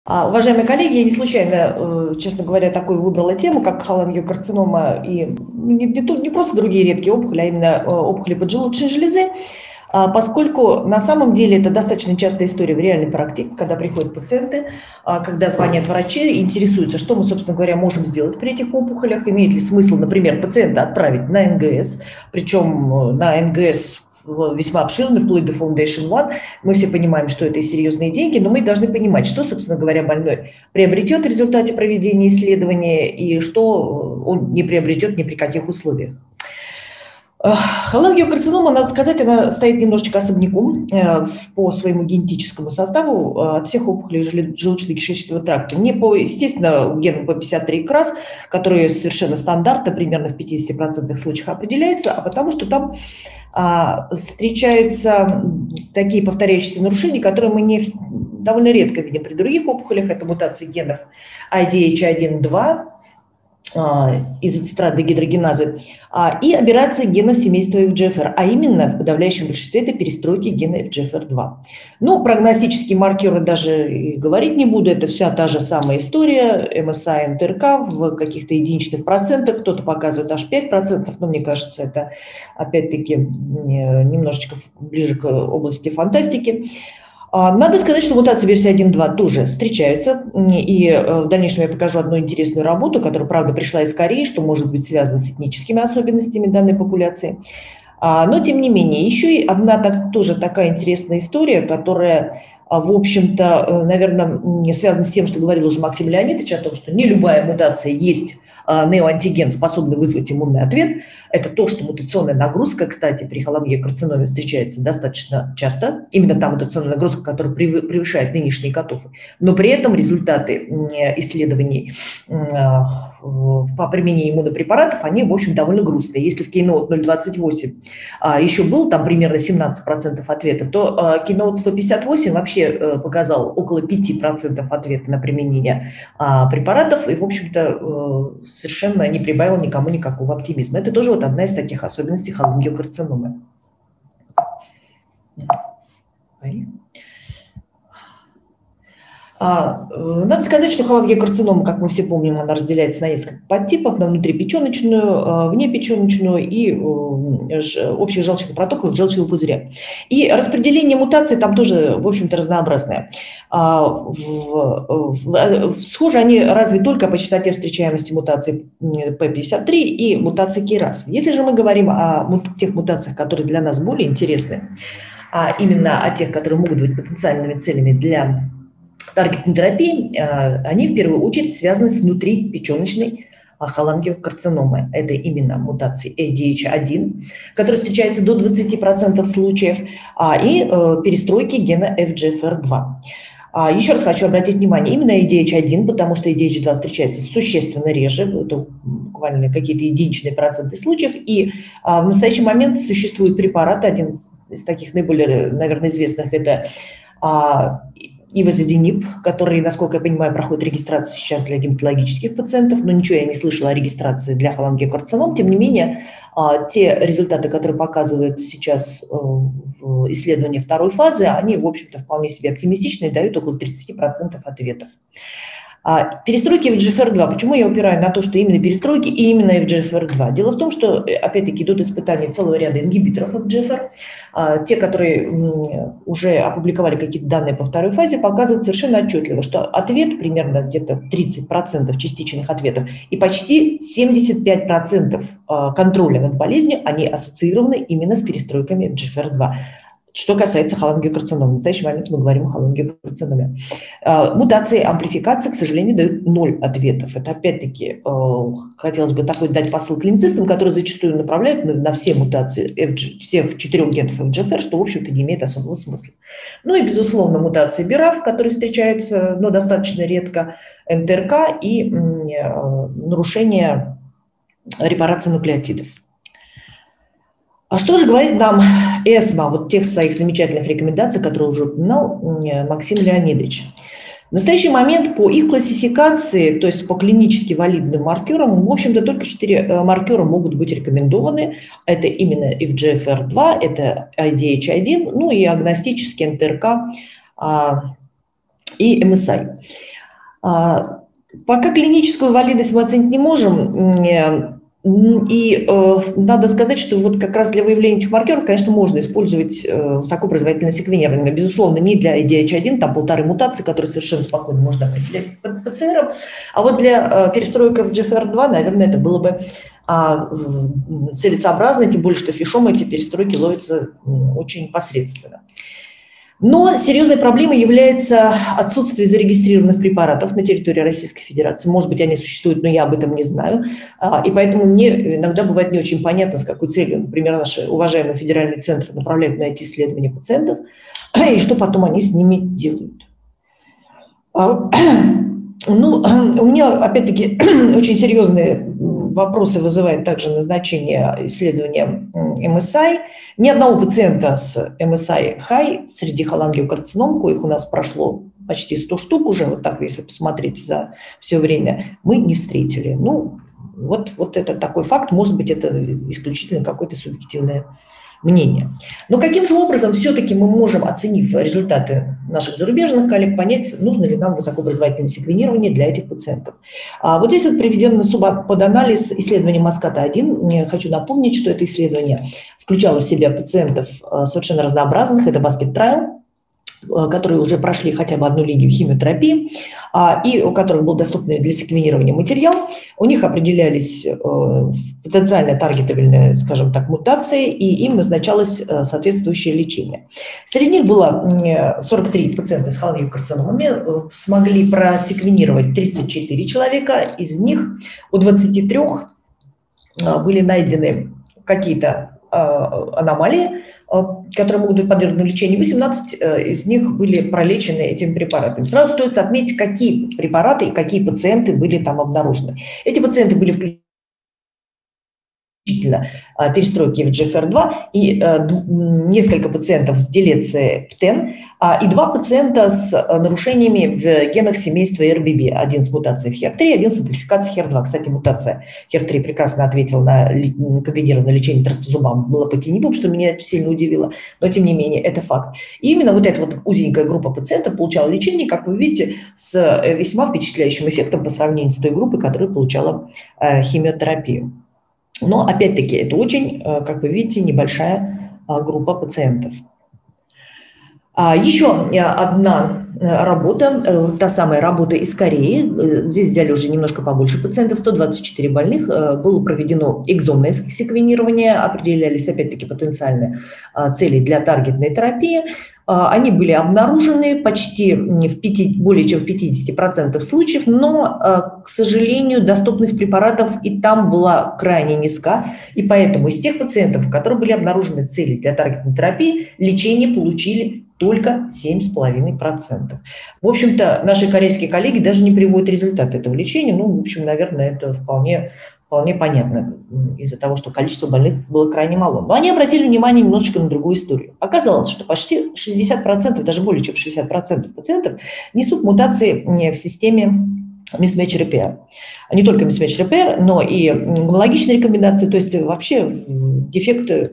Уважаемые коллеги, я не случайно, честно говоря, такую выбрала тему, как холангиокарцинома и не просто другие редкие опухоли, а именно опухоли поджелудочной железы, поскольку на самом деле это достаточно частая история в реальной практике, когда приходят пациенты, когда звонят врачи и интересуются, что мы, собственно говоря, можем сделать при этих опухолях, имеет ли смысл, например, пациента отправить на НГС, причем на НГС весьма обширный, вплоть до Foundation One. Мы все понимаем, что это серьезные деньги, но мы должны понимать, что, собственно говоря, больной приобретет в результате проведения исследования и что он не приобретет ни при каких условиях. Холангиокарцинома, надо сказать, она стоит немножечко особняком по своему генетическому составу от всех опухолей желудочно-кишечного тракта. Не по, естественно, гену P53 КРАС, который совершенно стандартно, примерно в 50% случаев определяется, а потому что там встречаются такие повторяющиеся нарушения, которые мы довольно редко видим при других опухолях. Это мутации генов IDH1-2, изоцитрат-дегидрогеназы, и аберрации генов семейства FGFR, а именно в подавляющем большинстве это перестройки гена FGFR2. Ну, прогностические маркеры даже и говорить не буду, это вся та же самая история, MSI, НТРК в каких-то единичных процентах, кто-то показывает аж 5%, но мне кажется, это опять-таки немножечко ближе к области фантастики. Надо сказать, что мутации версии 1.2 тоже встречаются, и в дальнейшем я покажу одну интересную работу, которая, правда, пришла из Кореи, что может быть связано с этническими особенностями данной популяции. Но, тем не менее, еще и одна тоже такая интересная история, которая, в общем-то, наверное, связана с тем, что говорил уже Максим Леонидович, о том, что не любая мутация есть неоантиген, способный вызвать иммунный ответ. Это то, что мутационная нагрузка, кстати, при холангиокарциноме встречается достаточно часто. Именно та мутационная нагрузка, которая превышает нынешние катофы. Но при этом результаты исследований по применению иммунопрепаратов, они, в общем, довольно грустные. Если в Keynote 028 еще был там примерно 17% ответов, то Keynote 158 вообще показал около 5% ответа на применение препаратов и, в общем-то, совершенно не прибавил никому никакого оптимизма. Это тоже вот одна из таких особенностей холангиокарциномы. Надо сказать, что холангиокарцинома, как мы все помним, она разделяется на несколько подтипов, на внутрипеченочную, внепеченочную и общих желчных протоков в желчного пузыря. И распределение мутаций там тоже, в общем-то, разнообразное. Схожи они разве только по частоте встречаемости мутаций P53 и мутаций KRAS. Если же мы говорим о тех мутациях, которые для нас более интересны, а именно о тех, которые могут быть потенциальными целями для таргетной терапии, они в первую очередь связаны с внутрипеченочной холангиокарциномой. Это именно мутации ADH1, которые встречаются до 20% случаев, и перестройки гена FGFR2. Еще раз хочу обратить внимание именно ADH1, потому что ADH2 встречается существенно реже, это буквально какие-то единичные проценты случаев, и в настоящий момент существует препарат, один из таких наиболее, наверное, известных, это ивозидинип, который, насколько я понимаю, проходит регистрацию сейчас для гематологических пациентов, но ничего я не слышала о регистрации для холангиокарцином. Тем не менее, те результаты, которые показывают сейчас исследования второй фазы, они, в общем-то, вполне себе оптимистичны и дают около 30% ответов. Перестройки FGFR2. Почему я упираю на то, что именно перестройки и именно FGFR2? Дело в том, что, опять-таки, идут испытания целого ряда ингибиторов FGFR. Те, которые уже опубликовали какие-то данные по второй фазе, показывают совершенно отчетливо, что ответ примерно где-то 30% частичных ответов и почти 75% контроля над болезнью, они ассоциированы именно с перестройками FGFR2. Что касается холангиокарцинома, в настоящий момент мы говорим о холангиокарциноме. Мутации амплификации, к сожалению, дают 0 ответов. Это опять-таки хотелось бы такой дать посыл клиницистам, которые зачастую направляют на все мутации всех 4 генов FGFR, что, в общем-то, не имеет особого смысла. Ну и, безусловно, мутации BRAF, которые встречаются, но достаточно редко, НТРК и нарушение репарации нуклеотидов. А что же говорит нам ЭСМО, вот тех своих замечательных рекомендаций, которые уже упоминал Максим Леонидович? В настоящий момент по их классификации, то есть по клинически валидным маркерам, в общем-то только 4 маркера могут быть рекомендованы. Это именно FGFR2, это IDH1, ну и агностический НТРК и MSI. Пока клиническую валидность мы оценить не можем. И надо сказать, что вот как раз для выявления этих маркеров, конечно, можно использовать высокопроизводительное секвенирование. Безусловно, не для IDH1, там 1,5 мутации, которые совершенно спокойно можно определять под ПЦРом. А вот для перестройки в GFR2, наверное, это было бы целесообразно, тем более, что фишом эти перестройки ловятся очень посредственно. Но серьезной проблемой является отсутствие зарегистрированных препаратов на территории Российской Федерации. Может быть, они существуют, но я об этом не знаю. И поэтому мне иногда бывает не очень понятно, с какой целью, например, наши уважаемые федеральные центры направляют на эти исследования пациентов, и что потом они с ними делают. Ну, у меня, опять-таки, очень серьезные вопросы вызывает также назначение исследования MSI. Ни одного пациента с MSI high среди холангиокарцином, коих у нас прошло почти 100 штук уже, вот так, если посмотреть за все время, мы не встретили. Ну, вот это такой факт, может быть, это исключительно какое-то субъективное мнение. Но каким же образом все-таки мы можем, оценив результаты наших зарубежных коллег, понять, нужно ли нам высокообразовательное секвенирование для этих пациентов? Вот здесь вот приведен под анализ исследования Маската-1. Хочу напомнить, что это исследование включало в себя пациентов совершенно разнообразных. Это баскет-трайал, которые уже прошли хотя бы одну линию химиотерапии, и у которых был доступный для секвенирования материал. У них определялись потенциально таргетабельные, скажем так, мутации, и им назначалось соответствующее лечение. Среди них было 43 пациента с холангиокарциномами, смогли просеквенировать 34 человека, из них у 23 были найдены какие-то аномалии, которые могут быть подвергнуты лечению. 18 из них были пролечены этими препаратами. Сразу стоит отметить, какие препараты и какие пациенты были там обнаружены. Эти пациенты были включены перестройки в GFR2 и несколько пациентов с делецией ПТЕН, и 2 пациента с нарушениями в генах семейства RBB. Один с мутацией в HER3, один с амплификацией HER2. Кстати, мутация HER3 прекрасно ответила на комбинированное лечение трастузумабом лопатинибом, что меня сильно удивило, но тем не менее это факт. И именно вот эта вот узенькая группа пациентов получала лечение, как вы видите, с весьма впечатляющим эффектом по сравнению с той группой, которая получала химиотерапию. Но, опять-таки, это очень, как вы видите, небольшая группа пациентов. Еще одна работа, та самая работа из Кореи. Здесь взяли уже немножко побольше пациентов, 124 больных. Было проведено экзомное секвенирование, определялись, опять-таки, потенциальные цели для таргетной терапии. Они были обнаружены почти более чем в 50% случаев, но, к сожалению, доступность препаратов и там была крайне низка. И поэтому из тех пациентов, у которых были обнаружены цели для таргетной терапии, лечение получили только 7,5%. В общем-то, наши корейские коллеги даже не приводят результаты этого лечения. Ну, в общем, наверное, это вполне понятно из-за того, что количество больных было крайне мало. Но они обратили внимание немножечко на другую историю. Оказалось, что почти 60%, даже более чем 60% пациентов несут мутации в системе mismatch repair. Не только mismatch repair, но и гомологичные рекомбинации, то есть вообще дефекты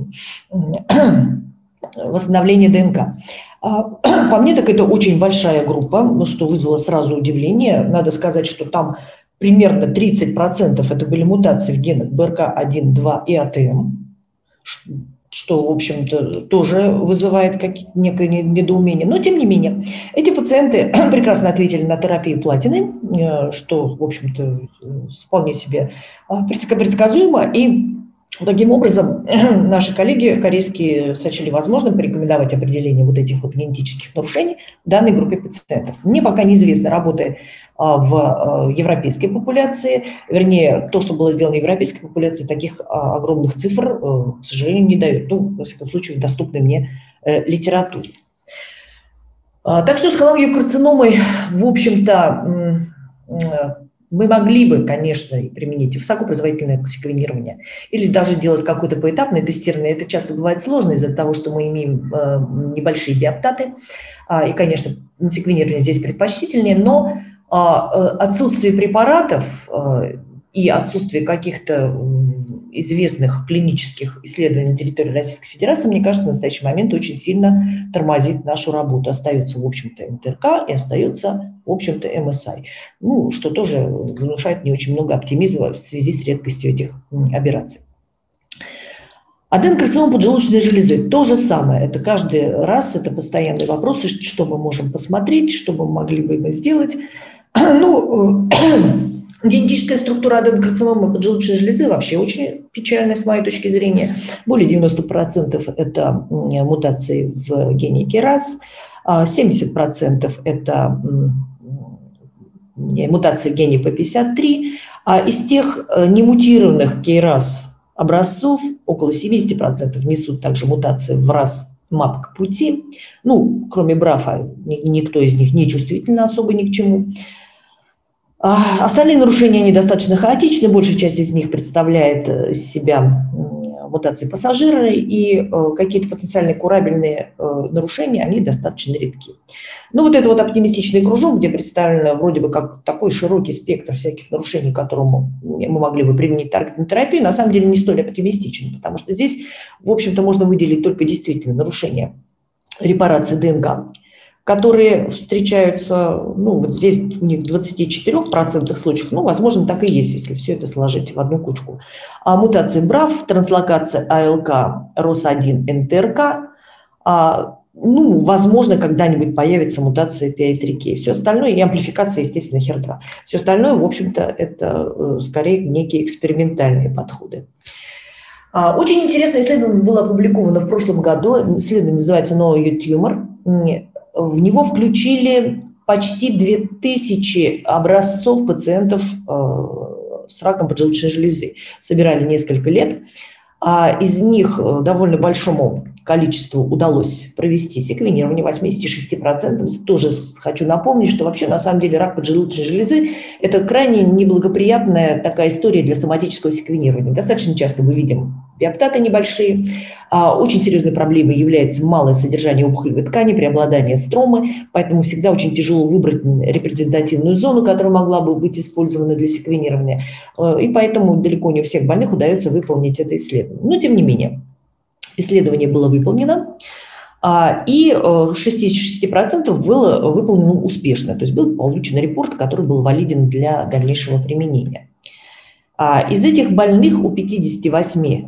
восстановления ДНК. По мне, так это очень большая группа, что вызвало сразу удивление. Надо сказать, что там примерно 30% это были мутации в генах БРК1, 2 и АТМ, что, в общем-то, тоже вызывает некое недоумение. Но, тем не менее, эти пациенты прекрасно ответили на терапию платиной, что, в общем-то, вполне себе предсказуемо. И таким образом, наши коллеги корейские сочли возможным порекомендовать определение вот этих вот генетических нарушений данной группе пациентов. Мне пока неизвестно, работая в европейской популяции, вернее, то, что было сделано в европейской популяции, таких огромных цифр, к сожалению, не дает. Ну, во всяком случае, в доступной мне литературе. Так что с холангиокарциномой, в общем-то, мы могли бы, конечно, применить высокопроизводительное секвенирование или даже делать какое-то поэтапное тестирование. Это часто бывает сложно из-за того, что мы имеем небольшие биоптаты. И, конечно, секвенирование здесь предпочтительнее, но отсутствие препаратов и отсутствие каких-то известных клинических исследований на территории Российской Федерации, мне кажется, в настоящий момент очень сильно тормозит нашу работу. Остается, в общем-то, НТРК и остается, в общем-то, МСИ. Ну, что тоже внушает не очень много оптимизма в связи с редкостью этих операций. Аденокарцинома поджелудочной железы. То же самое. Это каждый раз, это постоянные вопросы, что мы можем посмотреть, что мы могли бы сделать. Ну, генетическая структура аденокарциномы поджелудочной железы вообще очень печальная с моей точки зрения. Более 90% это мутации в гене KRAS, 70% это мутации в гене P53. Из тех немутированных KRAS образцов около 70% несут также мутации в RAS-MAP пути. Ну, кроме БРАФа, никто из них не чувствителен особо ни к чему. Остальные нарушения, они достаточно хаотичны, большая часть из них представляет из себя мутации пассажира, и какие-то потенциально курабельные нарушения, они достаточно редки. Ну, вот это вот оптимистичный кружок, где представлено вроде бы как такой широкий спектр всяких нарушений, к которому мы могли бы применить таргетную терапию, на самом деле не столь оптимистичен, потому что здесь, в общем-то, можно выделить только действительно нарушения репарации ДНК, которые встречаются, ну, вот здесь у них в 24% случаев, ну, возможно, так и есть, если все это сложить в одну кучку. А мутации БРАФ, транслокация АЛК, РОС1, НТРК, ну, возможно, когда-нибудь появится мутация PI3K. Все остальное, и амплификация, естественно, HER2. Все остальное, в общем-то, это скорее некие экспериментальные подходы. Очень интересное исследование было опубликовано в прошлом году. Исследование называется «Know Your Tumor». В него включили почти 2000 образцов пациентов с раком поджелудочной железы. Собирали несколько лет. Из них довольно большому количеству удалось провести секвенирование, 86%. Тоже хочу напомнить, что вообще на самом деле рак поджелудочной железы – это крайне неблагоприятная такая история для соматического секвенирования. Достаточно часто мы видим биоптаты небольшие. Очень серьезной проблемой является малое содержание опухолевой ткани, преобладание стромы, поэтому всегда очень тяжело выбрать репрезентативную зону, которая могла бы быть использована для секвенирования. И поэтому далеко не у всех больных удается выполнить это исследование. Но тем не менее, исследование было выполнено, и 66% было выполнено успешно, то есть был получен репорт, который был валиден для дальнейшего применения. Из этих больных у 58%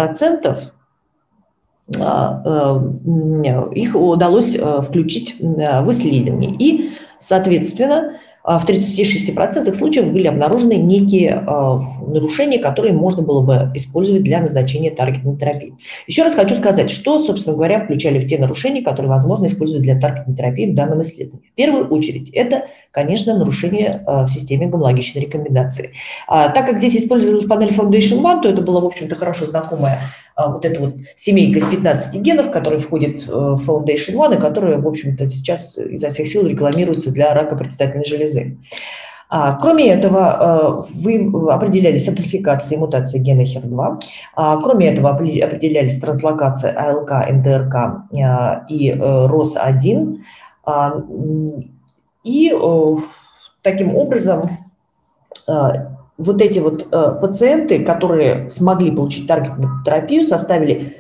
их удалось включить в исследование. И, соответственно, в 36% случаев были обнаружены некие нарушения, которые можно было бы использовать для назначения таргетной терапии. Еще раз хочу сказать, что, собственно говоря, включали в те нарушения, которые возможно использовать для таргетной терапии в данном исследовании. В первую очередь, это, конечно, нарушение в системе гомологичной рекомендации. Так как здесь использовалась панель Foundation One, то это была, в общем-то, хорошо знакомая вот эта вот семейка из 15 генов, которая входит в Foundation One, и которая, в общем-то, сейчас изо всех сил рекламируется для рака предстательной железы. Кроме этого, определялись амплификации и мутации гена HER2. Кроме этого, определялись транслокация АЛК, НТРК и РОС1. И таким образом вот эти вот пациенты, которые смогли получить таргетную терапию, составили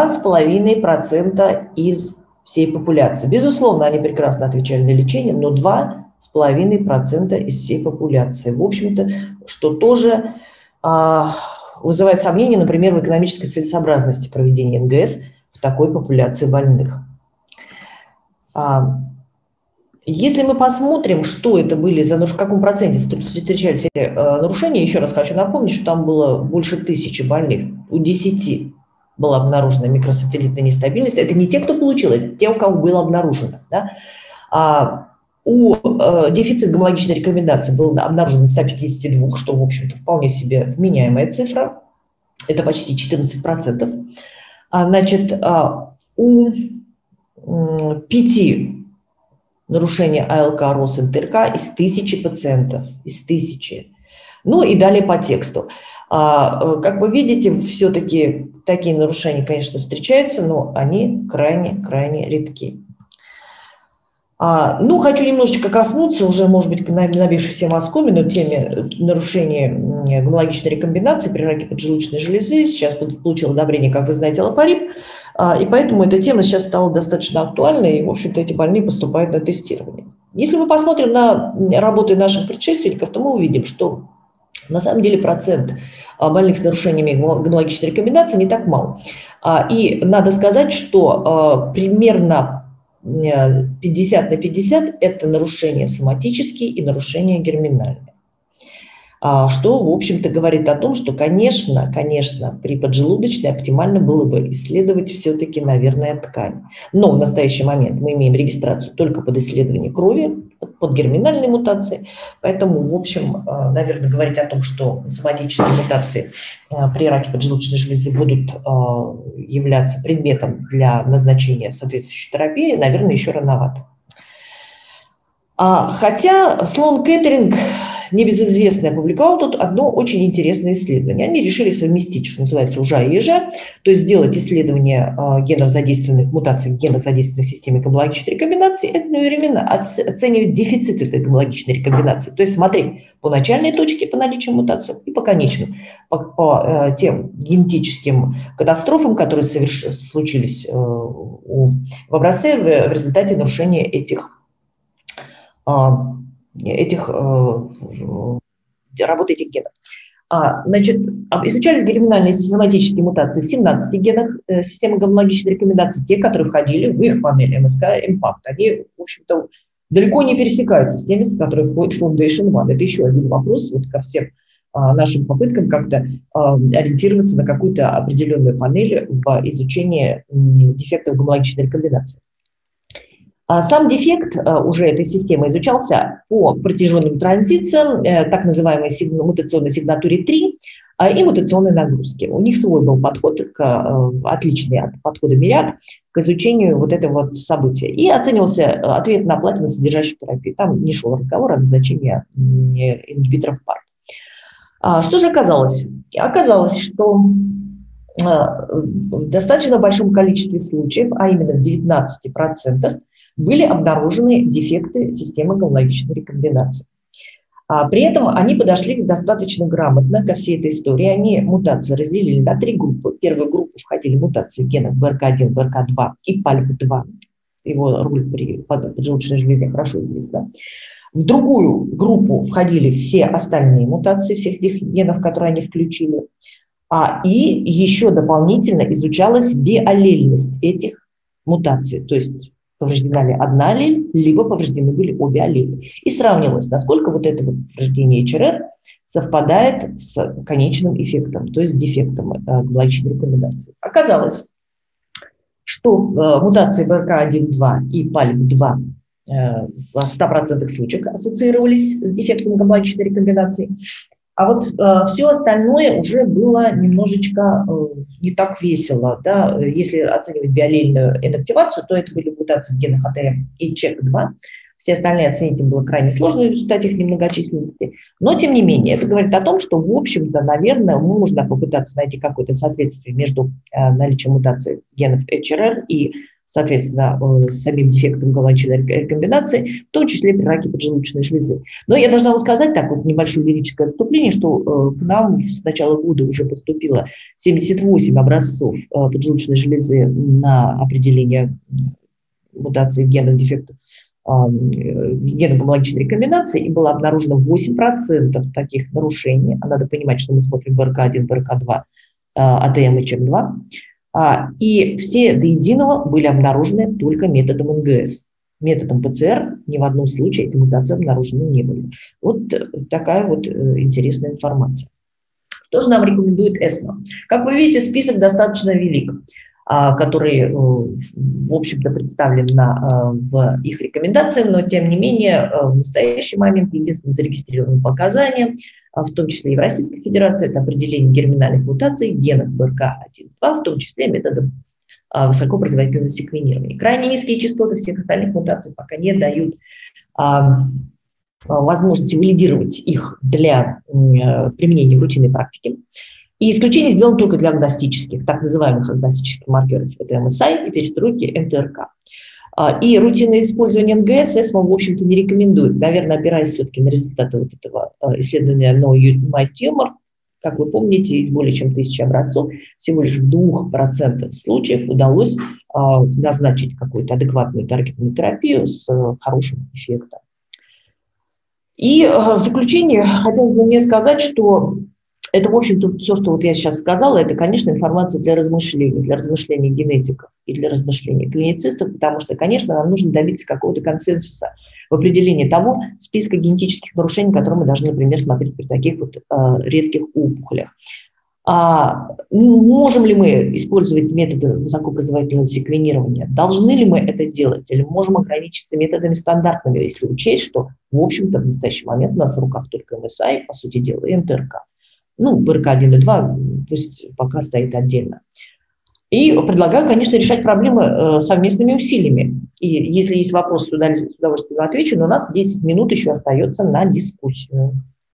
2,5% из всей популяции. Безусловно, они прекрасно отвечали на лечение, но 2,5% из всей популяции. В общем-то, что тоже вызывает сомнения, например, в экономической целесообразности проведения НГС в такой популяции больных. Если мы посмотрим, что это были, в каком проценте встречались эти нарушения, еще раз хочу напомнить, что там было больше 1000 больных, у 10 была обнаружена микросателлитная нестабильность. Это не те, кто получил, это те, у кого было обнаружено. Да? У дефицит гомологичной рекомендации был обнаружен 152, что, в общем-то, вполне себе вменяемая цифра. Это почти 14%. Значит, у 5 нарушения АЛК, РОС, НТРК из 1000 пациентов, из 1000. Ну и далее по тексту. Как вы видите, все-таки такие нарушения, конечно, встречаются, но они крайне редки. Ну, хочу немножечко коснуться уже, может быть, набившей все мазками, но теме нарушения гомологичной рекомбинации при раке поджелудочной железы. Сейчас получил одобрение, как вы знаете, лапариб, и поэтому эта тема сейчас стала достаточно актуальной, и, в общем-то, эти больные поступают на тестирование. Если мы посмотрим на работы наших предшественников, то мы увидим, что на самом деле процент больных с нарушениями гомологичной рекомбинации не так мал. И надо сказать, что примерно 50 на 50 – это нарушения соматические и нарушения герминальные. Что, в общем-то, говорит о том, что, конечно, при поджелудочной оптимально было бы исследовать все-таки, наверное, ткань. Но в настоящий момент мы имеем регистрацию только под исследование крови, под герминальной мутацией. Поэтому, в общем, наверное, говорить о том, что соматические мутации при раке поджелудочной железы будут являться предметом для назначения соответствующей терапии, наверное, еще рановато. Хотя Слоан Кеттеринг, небезызвестный, опубликовал тут одно очень интересное исследование. Они решили совместить, что называется, ужа и ежа, то есть сделать исследование генов, задействованных мутаций, генов, задействованных в системе гомологичной рекомбинации, одновременно оценивать дефицит этой гомологичной рекомбинации, то есть смотреть по начальной точке по наличию мутаций и по конечным, по тем генетическим катастрофам, которые случились в образце в результате нарушения этих работы этих генов. Значит, изучались герминальные соматические мутации в 17 генах системы гомологичной рекомбинации, те, которые входили в их панель МСК Impact. Они, в общем-то, далеко не пересекаются с теми, которые входят в Foundation One. Это еще один вопрос вот ко всем нашим попыткам как-то ориентироваться на какую-то определенную панель в изучении дефектов гомологичной рекомбинации. Сам дефект уже этой системы изучался по протяженным транзициям, так называемой мутационной сигнатуре 3 и мутационной нагрузки. У них свой был подход, отличный от подхода Myriad, к изучению вот этого вот события. И оценивался ответ на платиносодержащую терапию. Там не шел разговор о назначении ингибиторов PARP. Что же оказалось? Оказалось, что в достаточно большом количестве случаев, а именно в 19%, были обнаружены дефекты системы гомологичной рекомбинации. При этом они подошли достаточно грамотно ко всей этой истории. Они мутации разделили на 3 группы. В первую группу входили мутации генов БРК1, БРК2 и PALB2. Его роль при поджелудочной железе хорошо известна. В другую группу входили все остальные мутации, всех тех генов, которые они включили. И еще дополнительно изучалась биаллельность этих мутаций. То есть повреждена ли одна аллель, либо повреждены были обе аллели. И сравнивалось, насколько вот это вот повреждение HRR совпадает с конечным эффектом, то есть с дефектом гомологичной рекомбинации. Оказалось, что мутации БРК1-2 и PALB2 в 100% случаях ассоциировались с дефектом гомологичной рекомбинации. А вот все остальное уже было немножечко не так весело. Да? Если оценивать биаллельную инактивацию, то это были мутации в генах АТМ и ЧЕК2. Все остальные оценить им было крайне сложно в результате их немногочисленности. Но, тем не менее, это говорит о том, что, в общем-то, наверное, можно попытаться найти какое-то соответствие между наличием мутаций генов HRR и, соответственно, самим дефектом гомологичной рекомбинации, в том числе при раке поджелудочной железы. Но я должна вам сказать, так вот небольшое лирическое отступление, что к нам с начала года уже поступило 78 образцов поджелудочной железы на определение мутации генов дефектов генов гомологичной рекомбинации, и было обнаружено 8% таких нарушений. А надо понимать, что мы смотрим БРК1, БРК2, АТМ и ЧЕК2. И все до единого были обнаружены только методом НГС. Методом ПЦР ни в одном случае эти мутации обнаружены не были. Вот такая вот интересная информация. Что же нам рекомендует ESMO? Как вы видите, список достаточно велик, который, в общем-то, представлен в их рекомендациях, но, тем не менее, в настоящий момент единственным зарегистрированным показанием, в том числе и в Российской Федерации, это определение герминальных мутаций генов БРК1-2, в том числе методом высокопроизводительного секвенирования. Крайне низкие частоты всех остальных мутаций пока не дают возможности валидировать их для применения в рутинной практике. И исключение сделано только для агностических, так называемых агностических маркеров, это MSI и перестройки НТРК. И рутинное использование НГС ESMA, в общем-то, не рекомендует. Наверное, опираясь все-таки на результаты вот этого исследования No My Tumor, как вы помните, из более чем 1000 образцов всего лишь в 2% случаев удалось назначить какую-то адекватную таргетную терапию с хорошим эффектом. И в заключение хотелось бы мне сказать, что это, в общем-то, все, что вот я сейчас сказала, это, конечно, информация для размышлений генетиков и для размышлений клиницистов, потому что, конечно, нам нужно добиться какого-то консенсуса в определении того списка генетических нарушений, которые мы должны, например, смотреть при таких вот редких опухолях. Можем ли мы использовать методы высокопроизводительного секвенирования? Должны ли мы это делать? Или можем ограничиться методами стандартными, если учесть, что, в общем-то, в настоящий момент у нас в руках только МСА и, по сути дела, и МТРК. Ну, БРК-1 и 2 пусть пока стоит отдельно. И предлагаю, конечно, решать проблемы совместными усилиями. И если есть вопросы, с удовольствием отвечу, но у нас 10 минут еще остается на дискуссию.